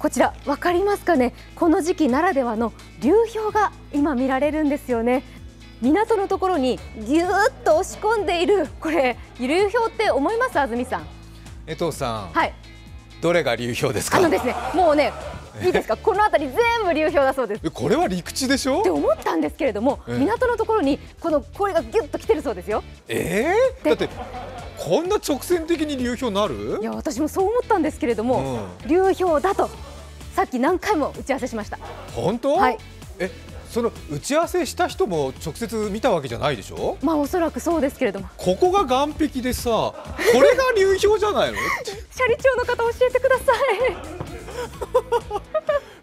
こちら分かりますかね。この時期ならではの流氷が今見られるんですよね。港のところにぎゅーっと押し込んでいる、これ流氷って思います？安住さん。 江藤さん、 はい、 どれが流氷ですか？ ですね、もうね、いいですか、この辺り全部流氷だそうです。 これは陸地でしょって思ったんですけれども、港のところにこの氷がギュッと来てるそうですよ。 だってこんな直線的に流氷なる？ いや、私もそう思ったんですけれども、流氷だとさっき何回も打ち合わせしました。 本当？ はい。 その打ち合わせした人も直接見たわけじゃないでしょ？ まあおそらくそうですけれども。 ここが岸壁でさ、これが流氷じゃないの？ 斜里町の方教えてください。